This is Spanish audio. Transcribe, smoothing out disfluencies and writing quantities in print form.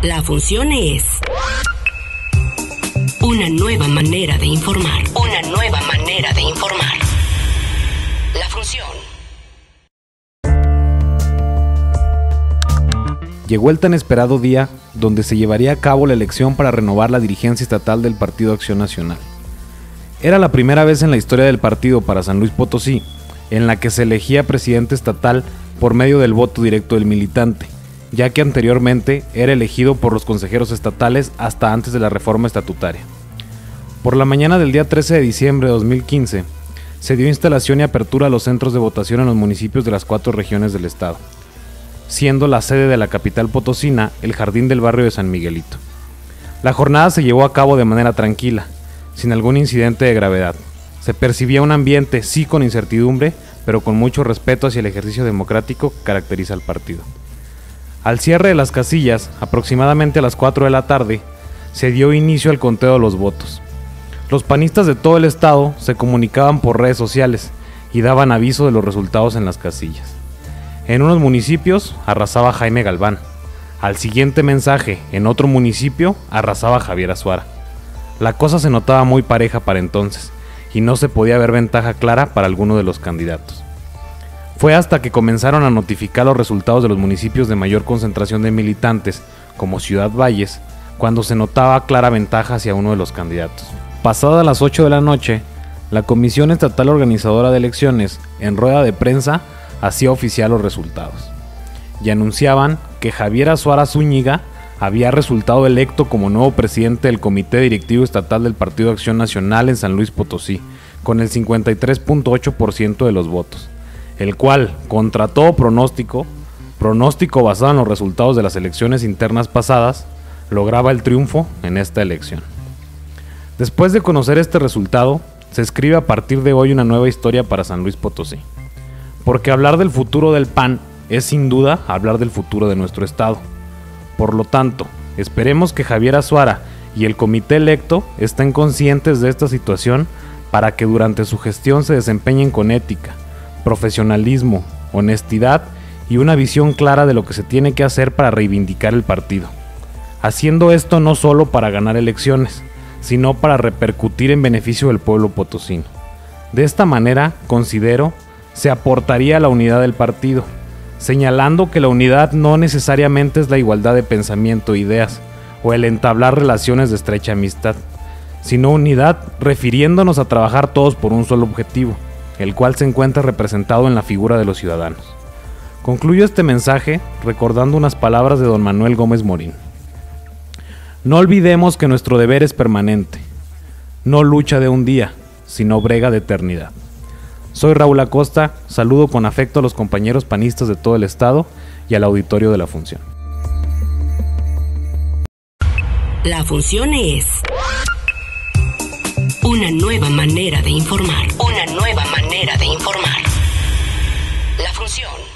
La función es una nueva manera de informar. Una nueva manera de informar. La función. Llegó el tan esperado día donde se llevaría a cabo la elección para renovar la dirigencia estatal del Partido Acción Nacional. Era la primera vez en la historia del partido para San Luis Potosí en la que se elegía presidente estatal por medio del voto directo del militante, ya que anteriormente era elegido por los consejeros estatales hasta antes de la reforma estatutaria. Por la mañana del día 13 de diciembre de 2015, se dio instalación y apertura a los centros de votación en los municipios de las 4 regiones del estado, siendo la sede de la capital potosina el jardín del barrio de San Miguelito. La jornada se llevó a cabo de manera tranquila, sin algún incidente de gravedad. Se percibía un ambiente, sí con incertidumbre, pero con mucho respeto hacia el ejercicio democrático que caracteriza al partido. Al cierre de las casillas, aproximadamente a las 4 de la tarde, se dio inicio al conteo de los votos. Los panistas de todo el estado se comunicaban por redes sociales y daban aviso de los resultados en las casillas. En unos municipios arrasaba Jaime Galván. Al siguiente mensaje, en otro municipio, arrasaba Javier Azuara. La cosa se notaba muy pareja para entonces, y no se podía ver ventaja clara para alguno de los candidatos. Fue hasta que comenzaron a notificar los resultados de los municipios de mayor concentración de militantes, como Ciudad Valles, cuando se notaba clara ventaja hacia uno de los candidatos. Pasadas las 8 de la noche, la Comisión Estatal Organizadora de Elecciones, en rueda de prensa, hacía oficial los resultados, y anunciaban que Javier Azuara Zúñiga había resultado electo como nuevo presidente del Comité Directivo Estatal del Partido Acción Nacional en San Luis Potosí, con el 53.8% de los votos, el cual, contra todo pronóstico basado en los resultados de las elecciones internas pasadas, lograba el triunfo en esta elección. Después de conocer este resultado, se escribe a partir de hoy una nueva historia para San Luis Potosí, porque hablar del futuro del PAN es sin duda hablar del futuro de nuestro estado. Por lo tanto, esperemos que Javier Azuara y el comité electo estén conscientes de esta situación para que durante su gestión se desempeñen con ética, profesionalismo, honestidad y una visión clara de lo que se tiene que hacer para reivindicar el partido, haciendo esto no solo para ganar elecciones, sino para repercutir en beneficio del pueblo potosino. De esta manera, considero, se aportaría a la unidad del partido, señalando que la unidad no necesariamente es la igualdad de pensamiento e ideas, o el entablar relaciones de estrecha amistad, sino unidad refiriéndonos a trabajar todos por un solo objetivo, el cual se encuentra representado en la figura de los ciudadanos. Concluyo este mensaje recordando unas palabras de don Manuel Gómez Morín. No olvidemos que nuestro deber es permanente, no lucha de un día, sino brega de eternidad. Soy Raúl Acosta, saludo con afecto a los compañeros panistas de todo el estado y al auditorio de la función. La función es una nueva manera de informar. Una nueva manera de informar. La función.